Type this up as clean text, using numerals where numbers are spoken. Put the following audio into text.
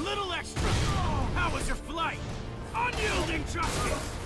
little extra! How was your flight? Unyielding justice!